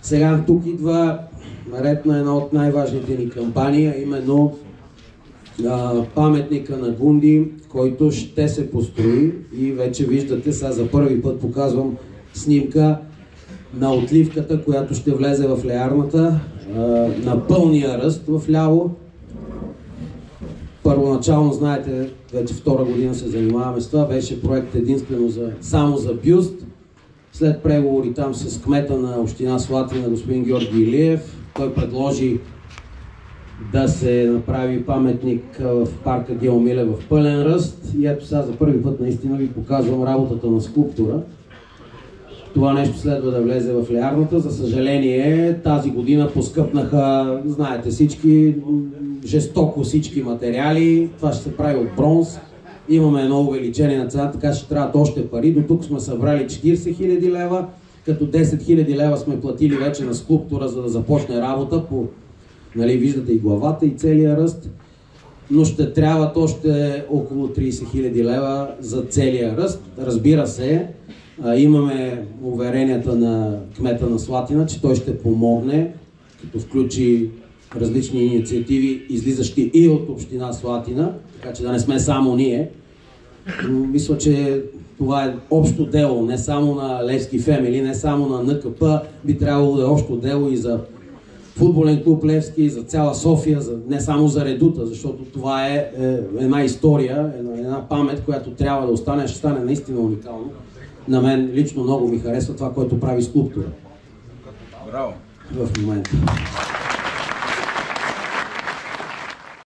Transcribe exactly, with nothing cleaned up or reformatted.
Сега тук идва ред на една от най-важните ни кампании, а именно а, паметника на Гунди, който ще се построи и вече виждате, сега за първи път показвам снимка на отливката, която ще влезе в леярната, а, на пълния ръст в ляво. Първоначално, знаете, вече втора година се занимаваме с това, беше проект единствено за, само за бюст. След преговори там с кмета на община Слатина, господин Георги Илиев, той предложи да се направи паметник в парка Гео Милев в пълен ръст. И ето сега за първи път наистина ви показвам работата на скулптура. Това нещо следва да влезе в леярната. За съжаление, тази година поскъпнаха, знаете всички, жестоко всички материали. Това ще се прави от бронз. Имаме едно увеличение на цената, така ще трябват още пари. До тук сме събрали четирийсет хиляди лева, като десет хиляди лева сме платили вече на скулптура, за да започне работа по, нали, виждате и главата, и целия ръст. Но ще трябват още около трийсет хиляди лева за целия ръст. Разбира се, имаме уверенията на кмета на Слатина, че той ще помогне, като включи различни инициативи, излизащи и от община Слатина, така че да не сме само ние. Но мисля, че това е общо дело, не само на Левски Фемили, не само на Н К П, би трябвало да е общо дело и за футболен клуб Левски, за цяла София, за, не само за Редута, защото това е, е една история, една, една памет, която трябва да остане, ще стане наистина уникално. На мен лично много ми харесва това, което прави скулптура. Браво! В момента.